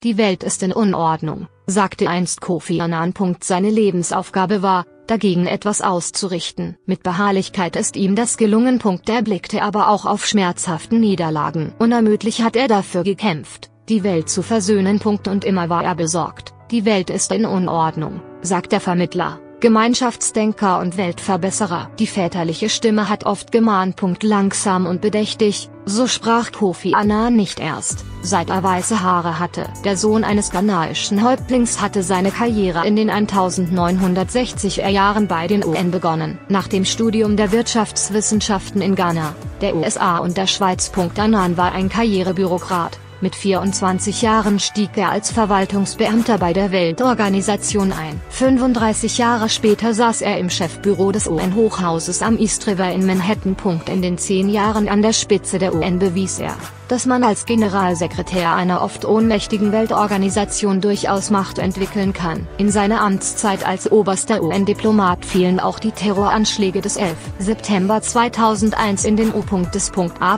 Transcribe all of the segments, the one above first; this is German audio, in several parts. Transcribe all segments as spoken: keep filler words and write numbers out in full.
Die Welt ist in Unordnung, sagte einst Kofi Annan. Seine Lebensaufgabe war, dagegen etwas auszurichten. Mit Beharrlichkeit ist ihm das gelungen. Er blickte aber auch auf schmerzhaften Niederlagen. Unermüdlich hat er dafür gekämpft, die Welt zu versöhnen. Und immer war er besorgt. Die Welt ist in Unordnung, sagt der Vermittler, Gemeinschaftsdenker und Weltverbesserer. Die väterliche Stimme hat oft gemahnt. Langsam und bedächtig, so sprach Kofi Annan nicht erst, seit er weiße Haare hatte. Der Sohn eines ghanaischen Häuptlings hatte seine Karriere in den neunzehnhundertsechziger Jahren bei den U N begonnen. Nach dem Studium der Wirtschaftswissenschaften in Ghana, der U S A und der Schweiz. Annan war ein Karrierebürokrat. Mit vierundzwanzig Jahren stieg er als Verwaltungsbeamter bei der Weltorganisation ein. fünfunddreißig Jahre später saß er im Chefbüro des U N-Hochhauses am East River in Manhattan. In den zehn Jahren an der Spitze der U N bewies er, dass man als Generalsekretär einer oft ohnmächtigen Weltorganisation durchaus Macht entwickeln kann. In seine Amtszeit als oberster U N-Diplomat fielen auch die Terroranschläge des elften September zweitausendeins in den U.S.A.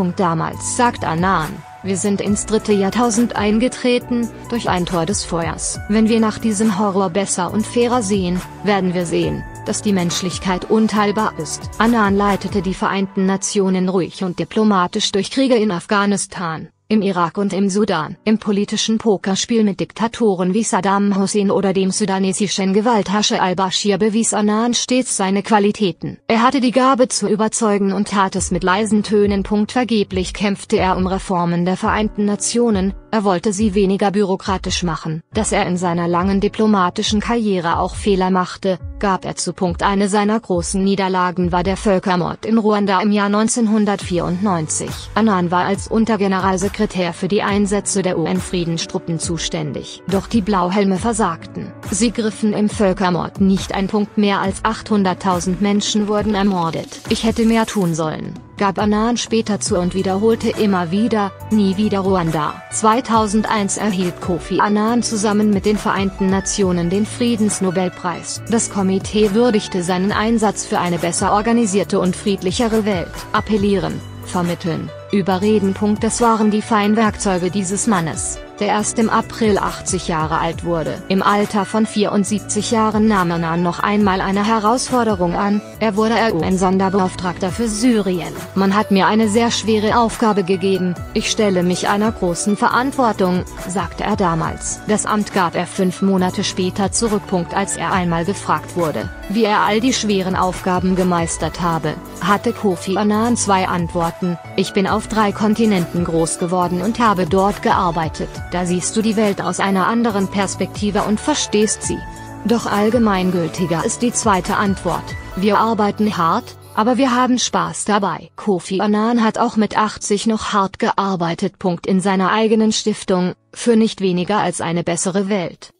Damals sagt Annan: Wir sind ins dritte Jahrtausend eingetreten, durch ein Tor des Feuers. Wenn wir nach diesem Horror besser und fairer sehen, werden wir sehen, dass die Menschlichkeit unteilbar ist. Annan leitete die Vereinten Nationen ruhig und diplomatisch durch Kriege in Afghanistan, im Irak und im Sudan. Im politischen Pokerspiel mit Diktatoren wie Saddam Hussein oder dem sudanesischen Gewaltherrscher al-Bashir bewies Annan stets seine Qualitäten. Er hatte die Gabe zu überzeugen und tat es mit leisen Tönen. Vergeblich kämpfte er um Reformen der Vereinten Nationen, er wollte sie weniger bürokratisch machen. Dass er in seiner langen diplomatischen Karriere auch Fehler machte, gab er zu. Eine seiner großen Niederlagen war der Völkermord in Ruanda im Jahr neunzehnhundertvierundneunzig. Annan war als Untergeneralsekretär für die Einsätze der U N-Friedenstruppen zuständig. Doch die Blauhelme versagten. Sie griffen im Völkermord nicht ein. Mehr als achthunderttausend Menschen wurden ermordet. Ich hätte mehr tun sollen, gab Annan später zu und wiederholte immer wieder: nie wieder Ruanda. zweitausendeins erhielt Kofi Annan zusammen mit den Vereinten Nationen den Friedensnobelpreis. Das Komitee würdigte seinen Einsatz für eine besser organisierte und friedlichere Welt. Appellieren, vermitteln, überreden. Das waren die Feinwerkzeuge dieses Mannes, der erst im April achtzig Jahre alt wurde. Im Alter von vierundsiebzig Jahren nahm Annan noch einmal eine Herausforderung an, er wurde U N-Sonderbeauftragter für Syrien. Man hat mir eine sehr schwere Aufgabe gegeben, ich stelle mich einer großen Verantwortung, sagte er damals. Das Amt gab er fünf Monate später zurück. Als er einmal gefragt wurde, wie er all die schweren Aufgaben gemeistert habe, hatte Kofi Annan zwei Antworten: Ich bin auf drei Kontinenten groß geworden und habe dort gearbeitet. Da siehst du die Welt aus einer anderen Perspektive und verstehst sie. Doch allgemeingültiger ist die zweite Antwort: Wir arbeiten hart, aber wir haben Spaß dabei. Kofi Annan hat auch mit achtzig noch hart gearbeitet. In seiner eigenen Stiftung, für nicht weniger als eine bessere Welt.